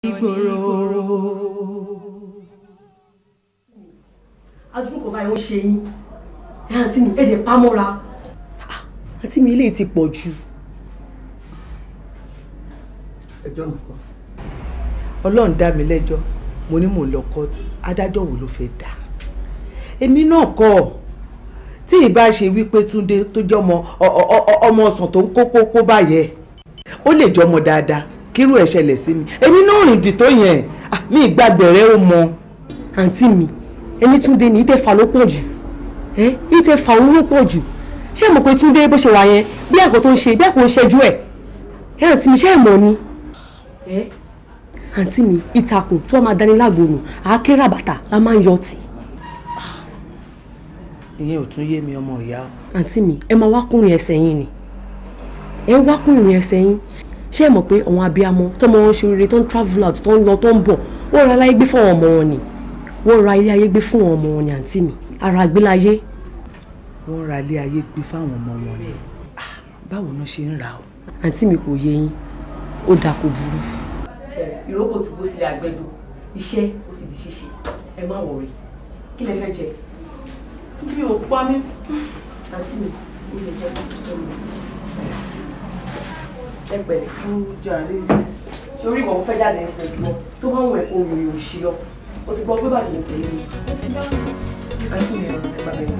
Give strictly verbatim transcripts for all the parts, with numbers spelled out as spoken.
ìgboro. adúrúkọ báyìí ó ṣe yín ẹ àǹtí mi èdè pamọ́ra àǹtí mi ilé ti pọ̀ jù. ẹjọ́ nǹkan ọlọ́run dá mi lẹ́jọ́ mo ní mò ń lọ kóòtù adájọ́ wo ló fẹ́ dá èmi náà kọ́ tí ìbá ṣe wípé Túndé tó jẹ́ ọmọ ọmọ ọ̀sán tó ń kó pópó báyẹn ó lè jẹ́ ọmọ dáadáa kírú ẹ̀ ṣẹlẹ̀ sí mi èmi náà rìn dì tó yẹn mi ìgbàgbẹ̀rẹ̀ ó mọ. àǹtí mi ẹni Túndé ní ìtẹ̀fà ló pọ̀ jù ẹ ìtẹ̀fà òun ló pọ̀ jù ṣé mo pe Túndé bó ṣe wà yẹn bí àkó tó ń ṣe bí àkó ń ṣẹ́jú ẹ̀ ẹ àǹtí mi ṣé ẹ̀ mọ̀ ni ẹ àǹtí mi ìtàkùn tó máa dání lágbóòrùn àákérà bàtà la máa ń yọ tì. ìyẹn ò tún yé mi ọmọ ìyá o. àǹtí mi ẹ máa wá kúrin ẹsẹ̀ yín ni ẹ wá kúrin ẹsẹ̀ yín ṣé ẹ mọ̀ pé àwọn abiyamọ tọmọ wọn ṣe rere tó ń travel out tó ń lọ tó ń bọ̀ wọ́n ra ilé ayé gbé fún àwọn ọmọ wọn ni wọ́n ra ilé ayé gbé fún àwọn ọmọ wọn ni àǹtí mi ara àgbélayé. wọ́n ra ilé ayé gbé fáwọn ọmọ wọn ni báwo náà ṣe ń ra o. àǹtí mi kò yé yín ó dáa kó burú. ìrókò tí kò sílẹ̀ àgbẹ̀dọ̀ iṣẹ́ ó ti di ṣíṣe ẹ má wọrí kí lẹ fẹ́ jẹ. bí o pa mí. àǹtí mi ó lè jẹ́ ẹ pẹ̀lẹ́. ó jàre. sórí ìwọ̀n fẹ́ jáde ẹsẹ̀ ti lọ tó bá wọn ẹ̀kọ́ òròyìn òṣì lọ o ti gbọ́ pé bàjẹ́ tẹ̀lé mi. àǹtí mi ẹ̀rọ ẹ̀gbà bẹ̀rẹ̀.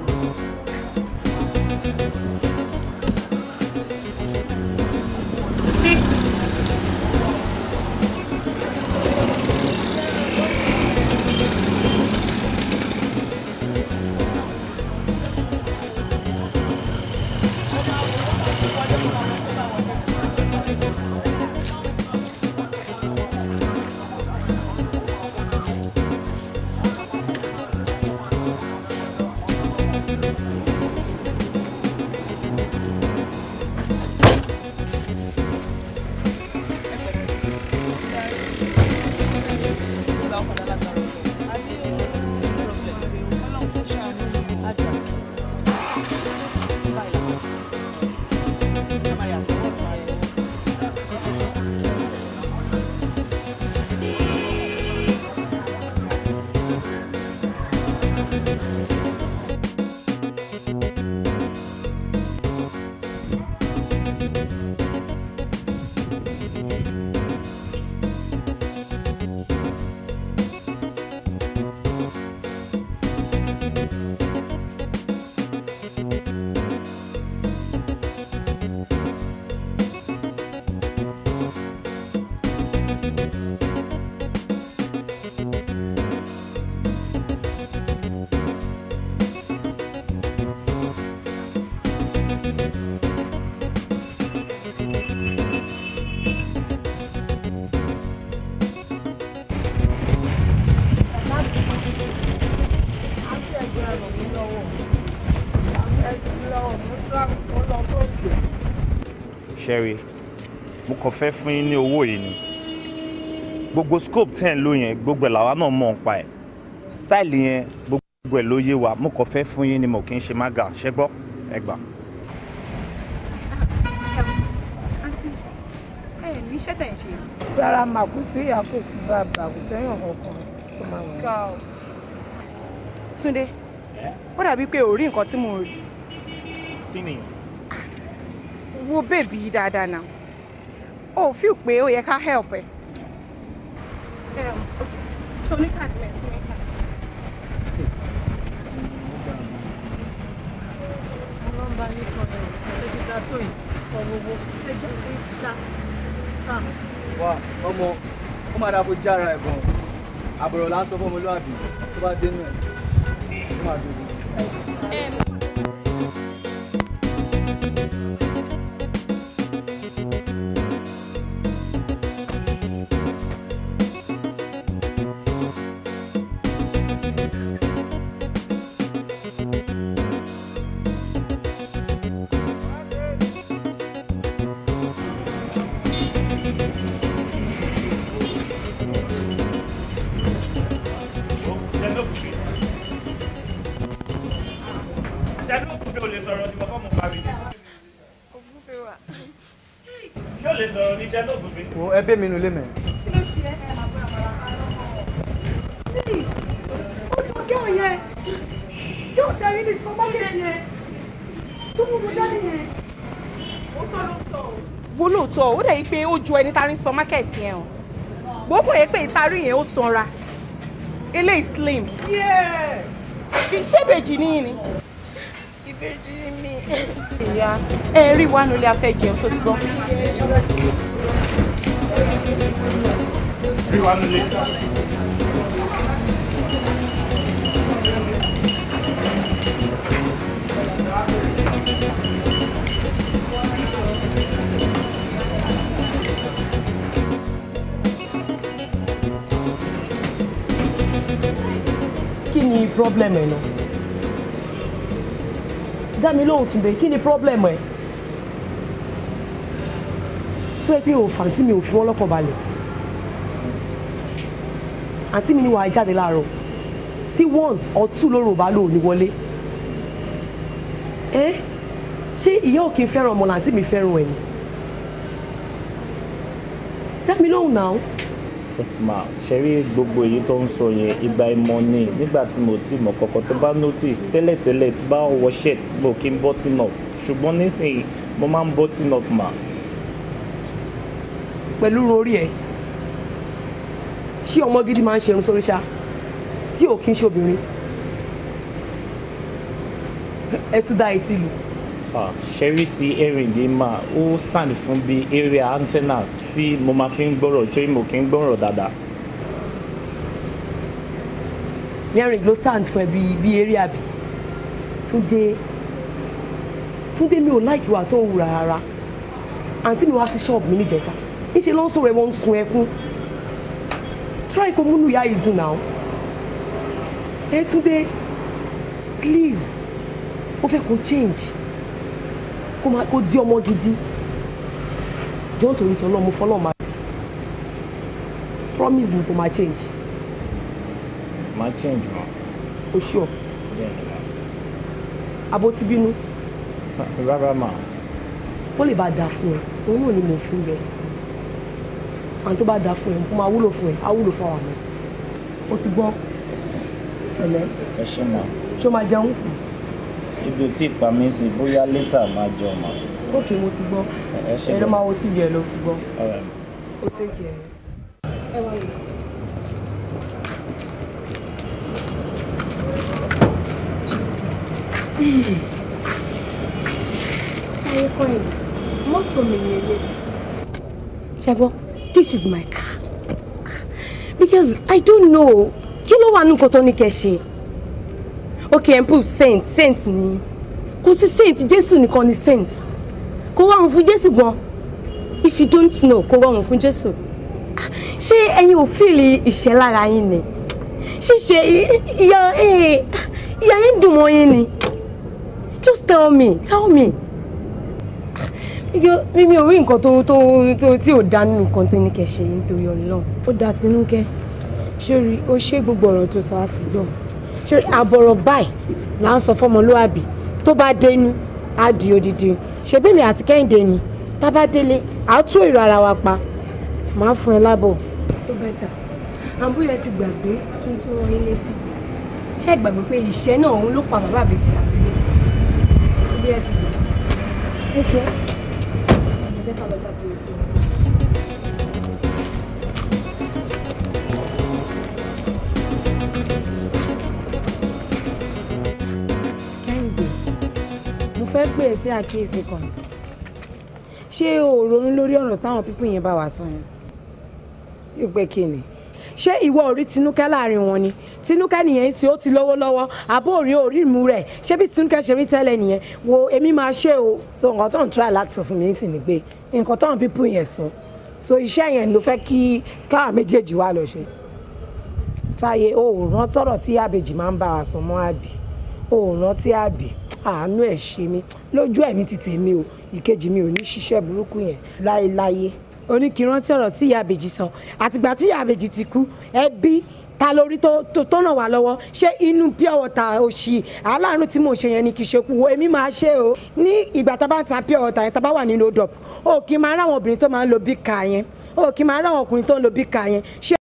Sherry, mo kàn fẹ́ fún yín ní owó yìí ni gbogbo scope ten ló yẹn gbogbo ẹ̀ làwa náà mọ̀ ń pa ẹ̀ style yẹn gbogbo ẹ̀ ló yé wa mo kàn fẹ́ fún yín ni mo kì í ṣe má ga ṣẹ́ gbọ́ ẹ gbà. àǹtí ẹ ní iṣẹ́ tẹ̀ ń ṣe. rárá màá kú sí àkóso bàbá kò sẹ́yìn kankan tó máa wọ̀. Túndé ó dàbí pé ò rí nǹkan tí mo rí. kí ni. wo bèbí dáadáa náà ó fi pé ó yẹ ká help ẹ. ṣé o ní káàdì rẹ fún mi káàdì. mo lọ ń bá yín sọ ẹ ẹ ṣe dá tó yìí ọ̀wọ̀wọ̀ ẹ jẹ́ pé ìṣá. wá ọmọ ó máa dáko jára ẹ̀ gan-an àbúrò lásán fún ọmọlúwàbí tó bá dé nù ẹ̀ ó máa dùn ún. wo ẹbí mi nulẹ̀ mẹ́. kí ló ṣe é. all ó dẹ̀ yí pé ó ju ẹni tá rí supermarket yẹn o gbogbo yẹ pé ìtarí yẹn ó sanra eléyìí slim kì í ṣe ìbejì níyìn ni ìbejì mi ìyá ẹ rí wa nílé afẹ́ jẹun tó ti gbọ́. rí wa nílé. Kí ni problem ẹ náà? Dá mi lóhùn Túndé, kí ni problem ẹ? Tó yẹ pé òfò àǹtí mi ò fi wọ́n lọ́kàn balẹ̀. Àǹtí mi ni wàá jáde láàárọ̀. Tí one or two lóru ò bá lò ní wọlé. Ẹ́ ṣé ìyá ò kí ń fẹ́ràn ọmọ làǹtí mi fẹ́ràn ẹ̀ ni? Dá mi lóhùn náà. Yes ma, ṣe rí gbogbo èyí tó ń sọ yẹn ìgbà ìmọ̀ ni nígbà tí mo ti mọ̀ kọ̀kọ̀ tó bá notice tẹ́lẹ̀tẹ́lẹ̀ tí bá wọ shirt mo kí n button up ṣùgbọ́n nísìnyí mo máa ń button up ma. Pẹ̀lú orí ẹ̀ ṣé ọmọ gidi máa ń ṣerun sórí ṣá tí ò kí ń ṣe obìnrin ẹ tún dá etí lù. ṣẹ́rí ti erin yìí máa ó stand fún bí area antenna tí mo máa fi ń gbọ́rọ̀ tí mo kì í gbọ́rọ̀ dáadáa. erin ló stand fún ẹ bí bí area bí Túndé Túndé mi ò láìkí wà tó ń wù rárá àǹtí mi wá sí ṣọ́ọ̀bù mi níjẹta níṣẹ́ ló ń sọ̀rọ̀ ẹ̀ wọ́n ń sun ẹkún try kó múnú ìyá yìí dùn náà ẹ Túndé please ó fẹ́ kó change kó máa kó di ọmọ gidi jọ́ nítorí tí ọlọ́mú fọlọ́ máa promise me kó máa change. máa change ma. o sure. abo ti bínú. rárá ma. ó lè bá da fún ẹ òun náà ni mo fi ń bẹ sí àwọn tó bá da fún ẹ kó máa wúlò fún ẹ á wúlò fún àwọn ọmọ o ti gbọ́ ẹ̀lẹ́. ẹ ṣe ma. ṣé o máa jẹun sí. ibi tí ìpa mi sí bóyá létà máa jọ ma. ok mo ti gbọ́ ẹ ló máa wo tv ẹ ló ti gbọ́ o take care ẹ wá yìí. Táyé kọ́yìn mọ́tò mi ni ilé. Ṣẹ́gbọ́n, this is my car because I don't know kí ló wà nínú nǹkan tó ní kẹ́ ṣe. Okay, improve saint saint ni kò sí saint Jésù nìkan ni saint kò rọrùn fún Jésù gan if you don't know kò rọrùn fún Jésù ṣé ẹ̀yin ò fíìlì ìṣẹ́ lára yín ni ṣíṣe ìyá ìyá yín dùn mọ́ yín ni just tell me tell me mímí ò rí nǹkan tó tó tí ò dá nínú nǹkan tó ní kẹ́ ṣe nítorí Ọlọ́run. Ó dá Tinúkẹ́ ṣé ó ṣe gbogbo ọ̀rọ̀ tó sọ àti gbọ́ ṣé àbọ̀rọ̀ báyìí là ń sọ fọmọlúwàbí tó bá dénú á di odidi ṣe bẹ́ẹ̀ mi àti Kẹ́hìndé ni tá bá délé á tú èrò ara wa pa máa fún ẹ lábọ̀. tó bẹ́tà àbúyẹ ti gbàgbé kí n tún rán yín létí ṣé ẹ gbàgbé pé ìṣẹ́ náà òun ló pa bàbá àbèjì sàbílẹ̀ bí ẹ ti gbà. ẹ jọ ẹ jẹ́ ká lọ bá tó o. fẹ́ pè é sí àkíyèsí kan ṣé o ronú lórí ọ̀rọ̀ táwọn pípín yẹn bá wà sọ ni ìpè kíni ṣé ìwọ orí Tinúkẹ́ láàrin wọn ni Tinúkẹ́ nìyẹn sí ó ti lówó lọ́wọ́ àbó orí orí ìmú rẹ̀ ṣé bí Tinúkẹ́ ṣe rí tẹ́lẹ̀ nìyẹn wo èmi máa ṣe o so nǹkan tó ń try láti sọ fún mi sì ni pé nǹkan táwọn pípín yẹn sọ so iṣẹ́ yẹn ló fẹ́ kí káà méjèèjì wá lọ ṣe Táyé o ò rántí ọ̀rọ̀ tí àbèjì máa ń bá wa sọ mọ́ àbí o ò rántí àbí àánú ẹ̀ ṣe mí lójú ẹ̀mí ti tèmi o ìkejì mi ò ní ṣiṣẹ́ burúkú yẹn láéláyé oníkìrántí ọ̀rọ̀ tí ìyá àbèjì sọ àtìgbà tí ìyá àbèjì ti kú ẹbí ta lórí tó tó ràn wá lọ́wọ́ ṣé inú pure water òṣì aláàánú tí mò ń ṣe yẹn ni kì í ṣe kú wo èmi máa ṣe o ní ìgbà tá a bá ń ta pure water yẹn tá a bá wà nínú odò o kì í máa ráwọn obìnrin tó máa ń lo big car yẹn o kì í máa ráwọn ọkùnrin tó ń lo big car yẹn ṣé